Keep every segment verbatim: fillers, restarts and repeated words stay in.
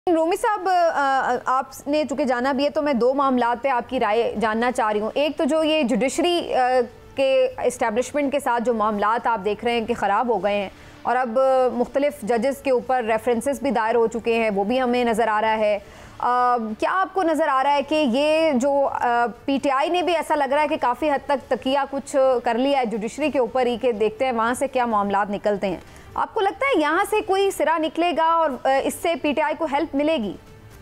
रोमी साहब, आपने चूँकि जाना भी है तो मैं दो मामलात पे आपकी राय जानना चाह रही हूँ। एक तो जो ये जुडिशरी के इस्टेब्लिशमेंट के साथ जो मामलात आप देख रहे हैं कि ख़राब हो गए हैं और अब मुख्तलिफ जजेस के ऊपर रेफरेंसेस भी दायर हो चुके हैं, वो भी हमें नज़र आ रहा है। आ, क्या आपको नज़र आ रहा है कि ये जो पीटीआई ने भी ऐसा लग रहा है कि काफ़ी हद तक तकिया कुछ कर लिया है जुडिशरी के ऊपर ही, कि देखते हैं वहाँ से क्या मामलात निकलते हैं। आपको लगता है यहाँ से कोई सिरा निकलेगा और इससे पीटीआई को हेल्प मिलेगी?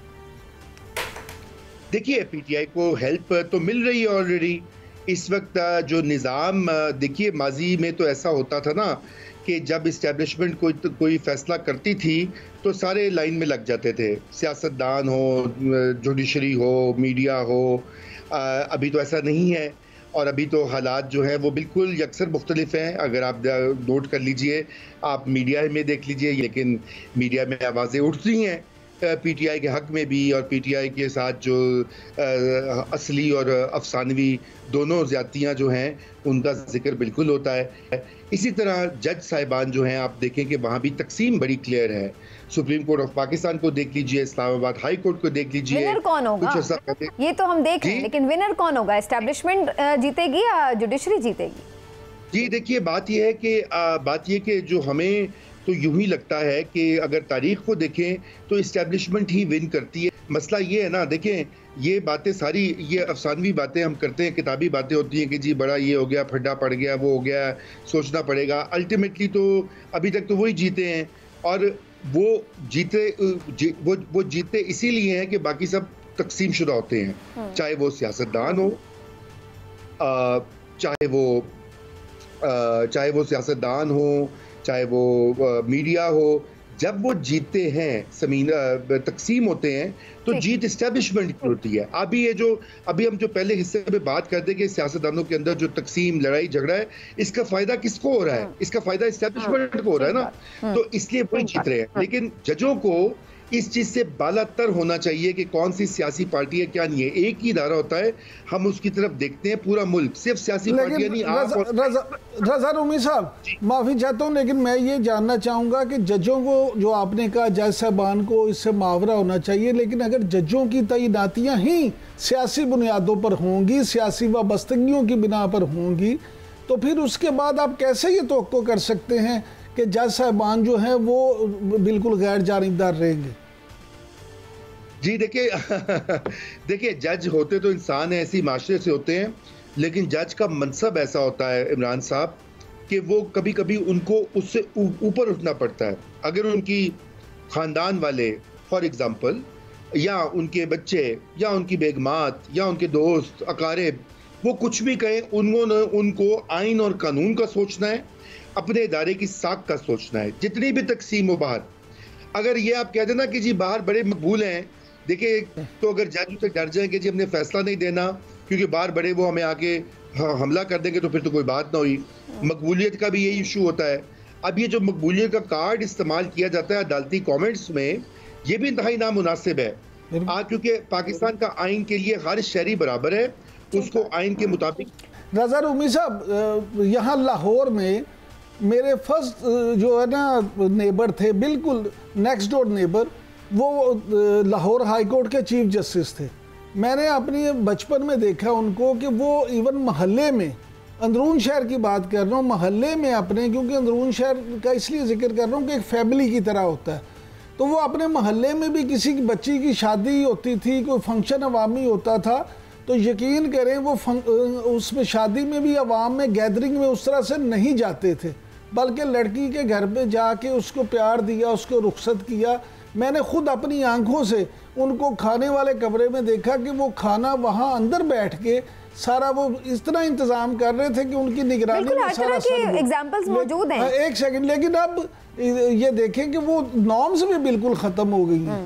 देखिए, पीटीआई को हेल्प तो मिल रही है ऑलरेडी। इस वक्त जो निज़ाम, देखिए माजी में तो ऐसा होता था ना कि जब इस्टेब्लिशमेंट कोई तो कोई फैसला करती थी तो सारे लाइन में लग जाते थे, सियासतदान हो, जुडिशरी हो, मीडिया हो। अभी तो ऐसा नहीं है और अभी तो हालात जो हैं वो बिल्कुल यकसर मुख्तलिफ हैं। अगर आप नोट कर लीजिए, आप मीडिया में देख लीजिए, लेकिन मीडिया में आवाज़ें उठती हैं पीटीआई के हक़ में भी, और पीटीआई के साथ जो असली और अफसानवी दोनों ज़्यादतियाँ जो हैं उनका जिक्र बिल्कुल होता है। इसी तरह जज साहिबान जो हैं, आप देखें कि वहाँ भी तकसीम बड़ी क्लियर है। सुप्रीम कोर्ट ऑफ पाकिस्तान को देख लीजिए, इस्लामाबाद हाई कोर्ट को देख लीजिए। विनर कौन होगा ये तो हम देख रहे हैं, लेकिन विनर कौन होगा? एस्टेब्लिशमेंट जीतेगी या जुडिशरी जीतेगी? जी देखिए, बात यह है कि बात यह कि जो हमें तो यूं ही लगता है कि अगर तारीख को देखें तो इस्टेब्लिशमेंट ही विन करती है। मसला ये है ना, देखें ये बातें सारी, ये अफसानवी बातें हम करते हैं, किताबी बातें होती हैं कि जी बड़ा ये हो गया, फड्डा पड़ गया, वो हो गया, सोचना पड़ेगा। अल्टीमेटली तो अभी तक तो वही जीते हैं, और वो जीते जी, वो वो जीते इसीलिए हैं कि बाकी सब तकसीम शुदा होते हैं, चाहे वो सियासतदान हो, चाहे वो चाहे वो सियासतदान हो, चाहे वो मीडिया हो। जब वो जीतते हैं, समीन तकसीम होते हैं, तो जीत इस्टेब्लिशमेंट की होती है। अभी ये जो अभी हम जो पहले हिस्से में बात करते हैं कि सियासतदानों के अंदर जो तकसीम, लड़ाई झगड़ा है, इसका फायदा किसको हो रहा है? इसका फायदा इस्टेब्लिशमेंट को हो रहा है ना, तो इसलिए वही जीत रहे हैं। लेकिन जजों को इस चीज से बालातर होना चाहिए कि कौन सी सियासी पार्टी है, क्या नहीं है। एक ही इदारा होता है, हम उसकी तरफ देखते हैं, पूरा मुल्क, सिर्फ सियासी पार्टियां नहीं। रज़ा रोमी साहब, माफी चाहता हूँ, लेकिन मैं ये जानना चाहूंगा कि जजों को, जो आपने कहा जज साहबान को इससे मुआवरा होना चाहिए, लेकिन अगर जजों की तैनातियां ही सियासी बुनियादों पर होंगी, सियासी वाबस्तगियों की बिना पर होंगी, तो फिर उसके बाद आप कैसे ये तवक्को कर सकते हैं कि जज साहबान जो हैं वो बिल्कुल गैर जानिबदार रहेंगे? जी देखिए देखिए जज होते तो इंसान है, ऐसी माशरे से होते हैं, लेकिन जज का मनसब ऐसा होता है इमरान साहब कि वो कभी कभी उनको उससे ऊपर उठना पड़ता है। अगर उनकी ख़ानदान वाले, फॉर एग्ज़ाम्पल, या उनके बच्चे या उनकी बेगमात या उनके दोस्त अकारिब, वो कुछ भी कहें, उन्होंने उनको आइन और कानून का सोचना है, अपने इदारे की साख का सोचना है, जितनी भी तकसीम हो बाहर। अगर ये आप कह देना कि जी बाहर बड़े मकबूल हैं, देखिए, तो अगर जज उसे डर जाए कि जी हमने फैसला नहीं देना क्योंकि बाहर बड़े वो हमें आके हमला कर देंगे, तो फिर तो कोई बात ना हुई। मकबूलियत का भी यही इशू होता है। अब ये जो मकबूलियत का कार्ड इस्तेमाल किया जाता है अदालती कमेंट्स में, ये भी इंतहाई नामुनासिब है। आज क्योंकि पाकिस्तान का आइन के लिए हर शहरी बराबर है, उसको आइन के मुताबिक। रज़ा रोमी साहब, यहाँ लाहौर में मेरे फर्स्ट जो है ना नेबर थे, बिल्कुल नेक्स्ट डोर नेबर, वो लाहौर हाई कोर्ट के चीफ जस्टिस थे। मैंने अपनी बचपन में देखा उनको कि वो इवन महल्ले में, अंदरून शहर की बात कर रहा हूँ, महल्ले में अपने, क्योंकि अंदरून शहर का इसलिए जिक्र कर रहा हूँ कि एक फैमिली की तरह होता है, तो वो अपने महल्ले में भी किसी की बच्ची की शादी होती थी, कोई फंक्शन अवामी होता था, तो यकीन करें वो उसमें शादी में भी अवाम में गैदरिंग में उस तरह से नहीं जाते थे, बल्कि लड़की के घर पे जाके उसको प्यार दिया, उसको रुखसत किया। मैंने खुद अपनी आंखों से उनको खाने वाले कमरे में देखा कि वो खाना वहाँ अंदर बैठ के सारा वो इस तरह इंतजाम कर रहे थे कि उनकी निगरानी में सारा एग्जांपल्स मौजूद हैं। एक सेकंड, लेकिन अब ये देखें कि वो नॉर्म्स भी बिल्कुल खत्म हो गई हैं।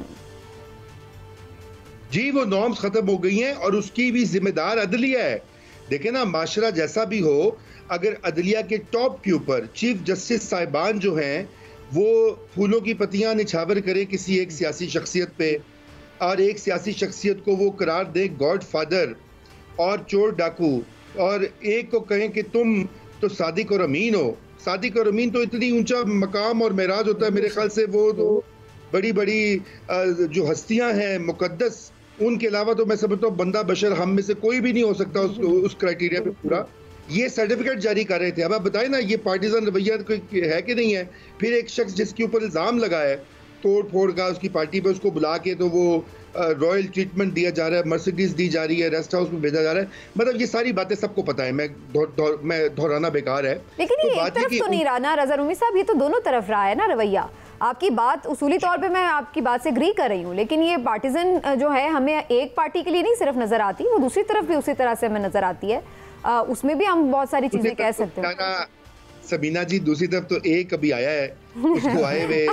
जी, वो नॉर्म्स खत्म हो गई हैं और उसकी भी जिम्मेदार अदलिया है। देखें ना, माशरा जैसा भी हो, अगर अदलिया के टॉप के ऊपर चीफ जस्टिस साहिबान जो हैं वो फूलों की पत्तियां निछावर करें किसी एक सियासी शख्सियत पे, और एक सियासी शख्सियत को वो करार दें गॉड फादर और चोर डाकू, और एक को कहें कि तुम तो सादिक और अमीन हो। सादिक और अमीन तो इतनी ऊंचा मकाम और मेराज होता है, मेरे ख्याल से वो तो बड़ी बड़ी जो हस्तियां हैं मुकद्दस, उनके अलावा तो मैं समझता हूँ बंदा बशर हम में से कोई भी नहीं हो सकता उस, उस क्राइटेरिया पे पूरा। ये सर्टिफिकेट जारी कर रहे थे। अब आप बताएं ना, ये पार्टीजन रवैया है कि नहीं है? फिर एक शख्स जिसके ऊपर इल्ज़ाम लगा है तोड़ फोड़ का उसकी पार्टी पे, उसको बुला के तो वो रॉयल ट्रीटमेंट दिया जा रहा है, मर्सिडीज दी जा रही है, रेस्ट हाउस में भेजा जा रहा है। मतलब ये सारी बातें सबको पता है, मैं दो, दो, मैं दोहराना बेकार है। लेकिन तो ये एक तरफ तो नहीं रहा ना रज़ा रूमी साहब, ये तो दोनों तरफ रहा है ना रवैया। आपकी बात उसूली तौर पे मैं आपकी बात से एग्री कर रही हूँ, लेकिन ये पार्टीजन जो है हमें एक पार्टी के लिए नहीं सिर्फ नजर आती, वो दूसरी तरफ भी उसी तरह से हमें नजर आती है। आ, उसमें भी हम बहुत सारी चीजें कह सकते हैं। सबीना जी, दूसरी तरफ तो एक कभी आया है, उसको आए हुए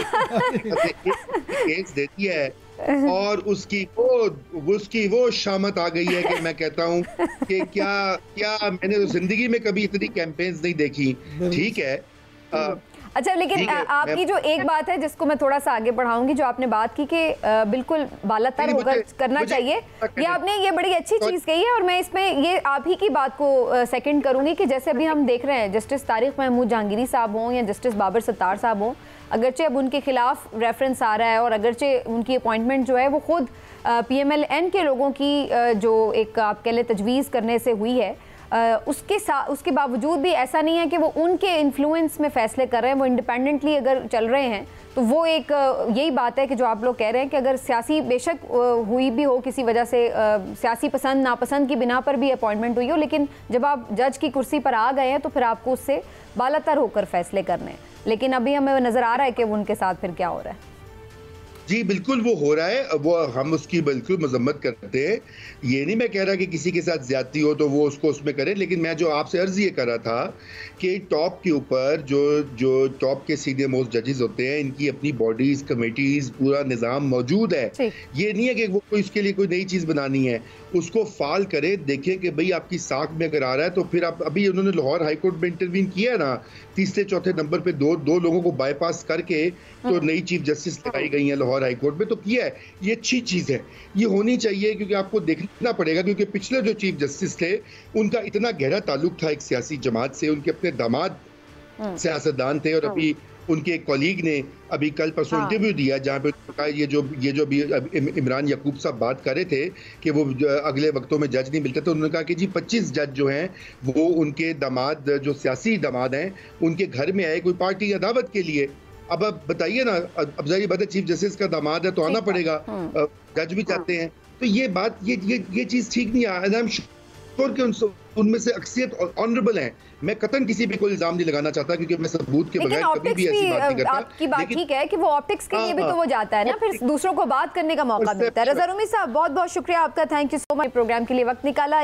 केस देती है और उसकी वो उसकी वो शामत आ गई है कि मैं कहता हूँ कि क्या क्या मैंने तो जिंदगी में कभी इतनी कैंपेन्स नहीं देखी। ठीक है, आ, अच्छा, लेकिन आपकी जो एक बात है जिसको मैं थोड़ा सा आगे बढ़ाऊंगी, जो आपने बात की कि बिल्कुल बालातर होकर करना चाहिए, ये आपने ये बड़ी अच्छी चीज़ कही है और मैं इसमें ये आप ही की बात को सेकंड करूंगी कि जैसे अभी हम देख रहे हैं जस्टिस तारिक महमूद जहांगीरी साहब हों या जस्टिस बाबर सत्तार साहब हों, अगरचे अब उनके खिलाफ रेफरेंस आ रहा है और अगरचे उनकी अपॉइंटमेंट जो है वो खुद पी एम एल एन के लोगों की जो एक आप कह लें तजवीज़ करने से हुई है, Uh, उसके साथ उसके बावजूद भी ऐसा नहीं है कि वो उनके इन्फ्लुएंस में फैसले कर रहे हैं, वो इंडिपेंडेंटली अगर चल रहे हैं तो वो एक uh, यही बात है कि जो आप लोग कह रहे हैं कि अगर सियासी बेशक uh, हुई भी हो किसी वजह से uh, सियासी पसंद नापसंद की बिना पर भी अपॉइंटमेंट हुई हो, लेकिन जब आप जज की कुर्सी पर आ गए हैं तो फिर आपको उससे बालातर होकर फैसले करने हैं। लेकिन अभी हमें नज़र आ रहा है कि वो उनके साथ फिर क्या हो रहा है। जी बिल्कुल वो हो रहा है, वो हम उसकी बिल्कुल मजम्मत करते हैं। ये नहीं मैं कह रहा कि किसी के साथ ज्यादती हो तो वो उसको उसमें करे, लेकिन मैं जो आपसे अर्ज ये कर रहा था कि टॉप के ऊपर जो जो टॉप के सीनियर मोस्ट जजेस होते हैं, इनकी अपनी बॉडीज, कमेटीज, पूरा निज़ाम मौजूद है। ये नहीं है कि वो कोई इसके लिए कोई नई चीज़ बनानी है, उसको फाल करे, देखें कि भाई आपकी साख में अगर आ रहा है तो फिर आप, अभी उन्होंने लाहौर हाईकोर्ट में इंटरवीन किया है ना, तीसरे चौथे नंबर पे दो दो लोगों को बाईपास करके तो नई चीफ जस्टिस लगाई गई है लाहौर हाईकोर्ट में, तो किया है। ये अच्छी चीज़ है, ये होनी चाहिए, क्योंकि आपको देखना पड़ेगा क्योंकि पिछले जो चीफ जस्टिस थे उनका इतना गहरा ताल्लुक था एक सियासी जमात से, उनके अपने दामाद सियासतदान थे और अभी उनके एक कॉलीग ने अभी कल परसों हाँ। इंटरव्यू दिया जहाँ पे ये जो ये जो भी इमरान याकूब साहब बात कर रहे थे कि वो अगले वक्तों में जज नहीं मिलते, तो उन्होंने कहा कि जी पच्चीस जज जो हैं वो उनके दामाद, जो सियासी दामाद हैं, उनके घर में आए कोई पार्टी या दावत के लिए। अब अब बताइए ना, अब जाहिर बात है चीफ जस्टिस का दामाद है तो आना पड़ेगा, जज भी चाहते हैं, तो ये बात ये ये ये चीज़ ठीक नहीं है। उनमें से अक्सरियत ऑनरेबल हैं, मैं कतन किसी पे कोई इल्जाम नहीं लगाना चाहता क्योंकि मैं सबूत के बगैर कभी भी ऐसी बात नहीं करता। आपकी बात ठीक है कि वो ऑप्टिक्स के लिए भी तो वो जाता है ना, फिर दूसरों को बात करने का मौका मिलता है। रज़ा रूमी साहब बहुत बहुत शुक्रिया आपका, thank you so much programme के लिए वक्त निकाला।